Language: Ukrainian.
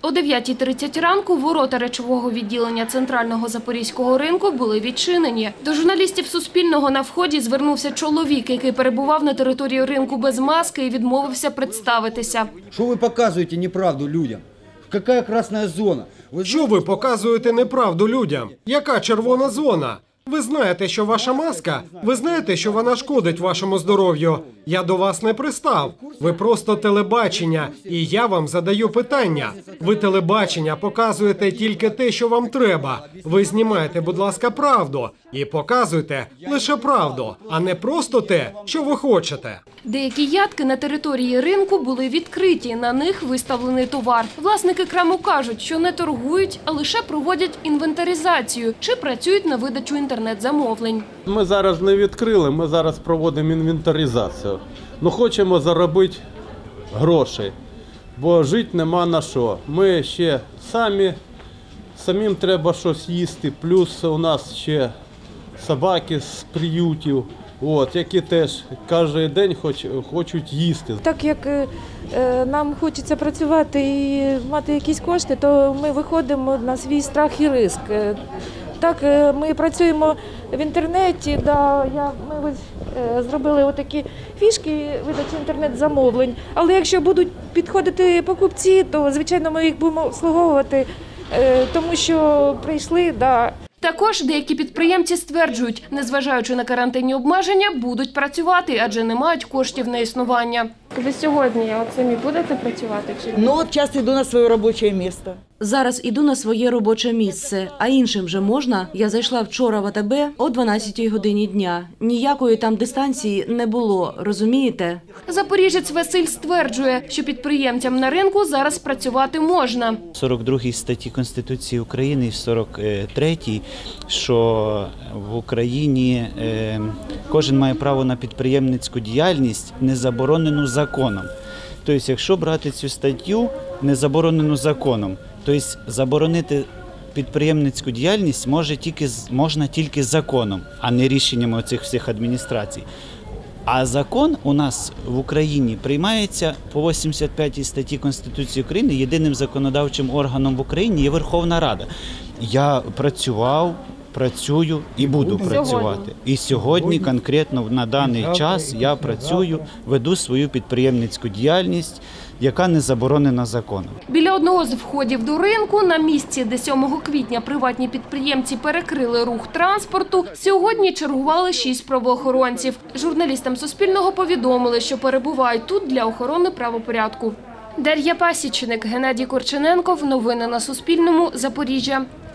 О 9:30 ранку ворота речового відділення центрального запорізького ринку були відчинені. До журналістів Суспільного на вході звернувся чоловік, який перебував на території ринку без маски і відмовився представитися. Що ви показуєте неправду людям? Яка красна зона? Що ви показуєте неправду людям? Яка червона зона? Ви знаєте, що ваша маска, ви знаєте, що вона шкодить вашому здоров'ю. Я до вас не пристав. Ви просто телебачення, і я вам задаю питання. Ви телебачення показуєте тільки те, що вам треба. Ви знімаєте, будь ласка, правду і показуйте лише правду, а не просто те, що ви хочете. Деякі ядки на території ринку були відкриті, на них виставлений товар. Власники краму кажуть, що не торгують, а лише проводять інвентаризацію чи працюють на видачу інтернет-замовлень. Ми зараз не відкрили, ми зараз проводимо інвентаризацію. Ну, хочемо заробити грошей, бо жити нема на що. Ми ще самим треба щось їсти, плюс у нас ще собаки з приютів, які теж кожен день хочуть їсти. Так як нам хочеться працювати і мати якісь кошти, то ми виходимо на свій страх і ризик. Так, ми працюємо в інтернеті, ми зробили отакі фішки видачі інтернет-замовлень. Але якщо будуть підходити покупці, то, звичайно, ми їх будемо обслуговувати, тому що прийшли, Також деякі підприємці стверджують, незважаючи на карантинні обмеження, будуть працювати, адже не мають коштів на існування. Ви сьогодні самі будете працювати? Зараз йду на своє робоче місце. Зараз іду на своє робоче місце, а іншим вже можна? Я зайшла вчора в АТБ о 12-й годині дня. Ніякої там дистанції не було, розумієте? Запоріжець Василь стверджує, що підприємцям на ринку зараз працювати можна. В 42-й статті Конституції України і в 43-й, що в Україні кожен має право на підприємницьку діяльність, не заборонену законом. Тобто, якщо брати цю статтю, не заборонену законом, тобто заборонити підприємницьку діяльність можна тільки законом, а не рішеннями оцих всіх адміністрацій. А закон у нас в Україні приймається по 85-й статті Конституції України. Єдиним законодавчим органом в Україні є Верховна Рада. Я працюю і буду працювати. І сьогодні конкретно на даний час я працюю, веду свою підприємницьку діяльність, яка не заборонена законом. Біля одного з входів до ринку, на місці, де 7 квітня приватні підприємці перекрили рух транспорту, сьогодні чергували 6 правоохоронців. Журналістам Суспільного повідомили, що перебувають тут для охорони правопорядку. Дар'я Пасічник, Геннадій Корчененков. Новини на Суспільному. Запоріжжя.